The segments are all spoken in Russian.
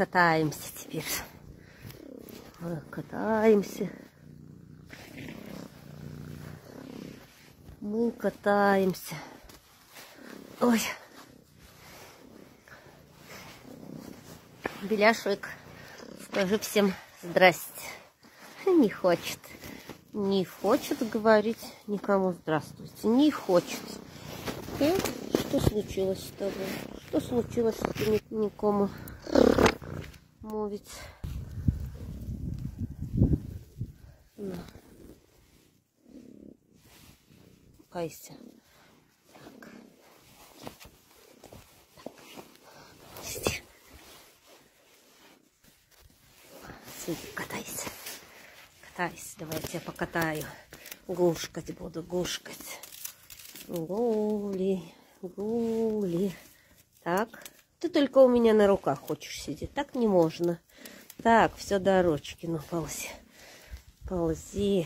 катаемся теперь. Катаемся. Мы катаемся. Ой. Беляшек, скажи всем здрасте. Не хочет. Не хочет говорить никому здравствуйте. Не хочет. Что случилось с тобой? Что случилось, что ты никому мовить? На. Кайся. Так. Сиди, катайся. Катайся, давай я тебя покатаю. Гушкать буду, гушкать. Гули, гули. Так, ты только у меня на руках хочешь сидеть. Так не можно. Так, все до ручки. Ну, ползи. Ползи.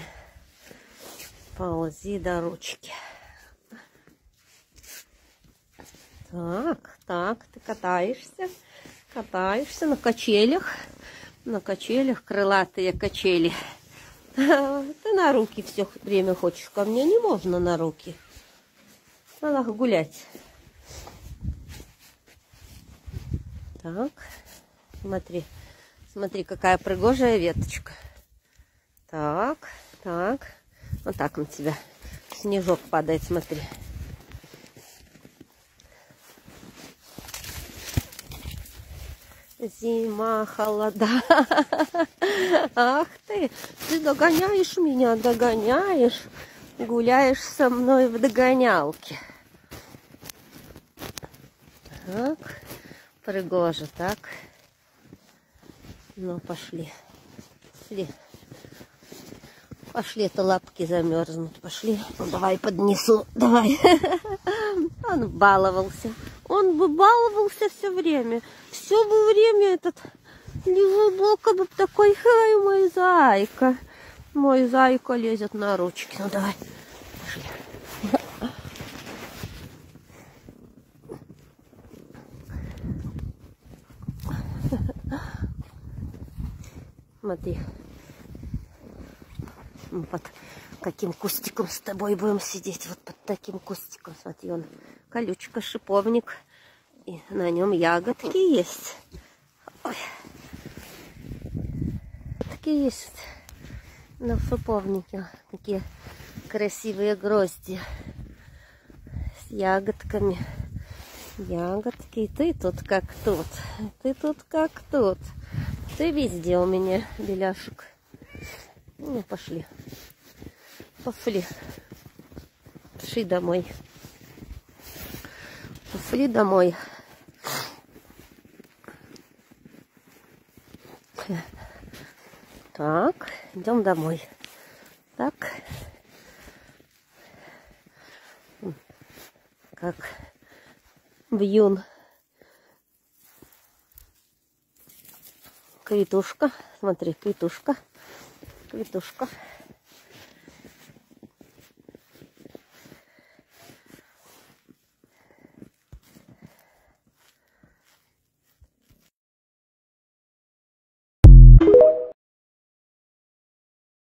Ползи до ручки. Так, так, ты катаешься. Катаешься на качелях. На качелях, крылатые качели. Ты на руки все время хочешь ко мне. Не можно на руки. Надо гулять. Так, смотри. Смотри, какая прыгожая веточка. Так, так. Вот так на тебя снежок падает, смотри. Зима, холода. Ах ты догоняешь меня, догоняешь. Гуляешь со мной в догонялке. Так, пригоже, так. Ну, пошли. Пошли. Пошли, это лапки замерзнут. Пошли. Ну, давай поднесу. Давай. Он баловался. Он бы баловался все время. Все бы время этот глубоко бы такой. Ай, мой зайка. Мой зайка лезет на ручки. Ну, давай. Пошли. Смотри. Мы под каким кустиком с тобой будем сидеть. Вот под таким кустиком. Смотри, он колючка, шиповник. И на нем ягодки есть. Ой. Такие есть на шиповнике. Такие красивые грозди. С ягодками. Ягодки. И ты тут как тут. Ты тут как тут. Ты везде у меня, беляшек. Ну, пошли. Пошли. Пошли домой. Пошли домой. Так, идем домой. Так. Как вьюн. Квитушка. Смотри, квитушка. Квитушка.